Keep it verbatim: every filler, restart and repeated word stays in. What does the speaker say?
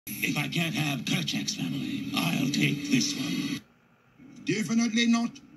If I can't have Kerchak's family, I'll take this one. Definitely not.